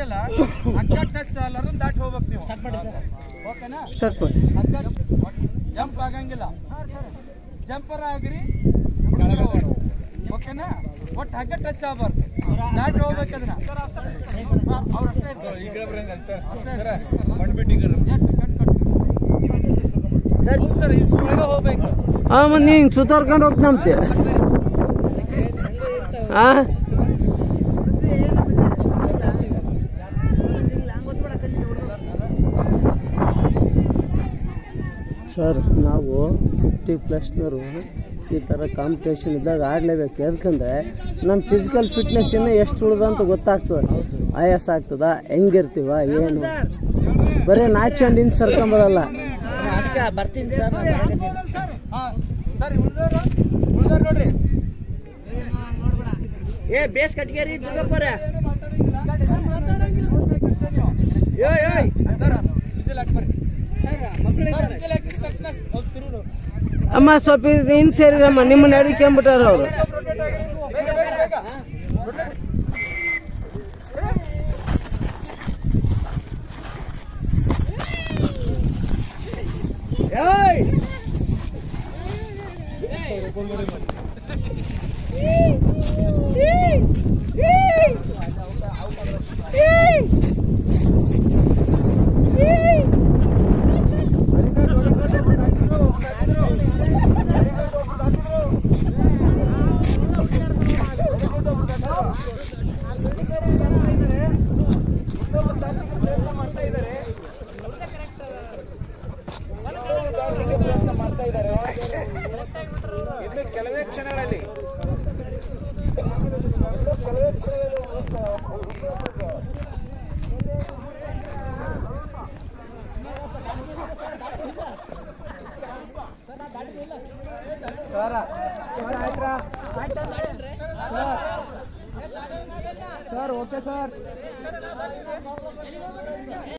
ಆಗಂಗಿಲ್ಲ ಹಗ್ಗ ಟಚ್ ಅಲ್ಲರೂ ದಾಟಿ ಹೋಗ್ಬೇಕು ನೀವು ಓಕೆನಾ ಹಗ್ಗ ಜಂಪ್ ಆಗಂಗಿಲ್ಲ ಜಂಪರ್ ಆಗ್ರಿ ಓಕೆನಾ ಒಟ್ಟು ಹಗ್ಗ ಟಚ್ ಆಗಬಾರ್ದು ದಾಟಿ ಹೋಗ್ಬೇಕು ಅದನ್ನ ಅವ್ರಷ್ಟೇ ಸರ್ ಇಷ್ಟೊಳಗೆ ಹೋಗ್ಬೇಕು ನೀ ಸುತ್ತಾರ್ಕೊಂಡು ಹೋಗ್ತಂತೆ ಸರ್ ನಾವು 50+ನವರು ಈ ಥರ ಕಾಂಪಿಟೇಷನ್ ಇದ್ದಾಗ ಆಡಲೇಬೇಕು ಯಾಕಂದರೆ ನಮ್ಮ ಫಿಸಿಕಲ್ ಫಿಟ್ನೆಸ್ ಇನ್ನೂ ಎಷ್ಟು ಉಳಿದಂತ ಗೊತ್ತಾಗ್ತದೆ ಆಯಾಸ ಆಗ್ತದ ಹೆಂಗಿರ್ತೀವ ಏನು ಬರೀ ನಾಚ್ಕೊಂಡು ಹಿಂಗೆ ಸರ್ಕೊಂಬರಲ್ಲ ಬರ್ತೀನಿ ಸರ್ ನೋಡ್ರಿ ಏ ಬೇಸ್ ಕಟ್ಗೇರಿ ಅಮ್ಮ ಸ್ವಲ್ಪ ಹಿಂದೆ ಸೇರಿದಮ್ಮ ನಿಮ್ಮನ್ನ ಅಡಿಕೊಂಡ್ಬಿಟ್ಟಾರ ಅವರು ಕೆಲವೇ ಕ್ಷಣಗಳಲ್ಲಿ ಸರ್ ಓಕೆ ಸರ್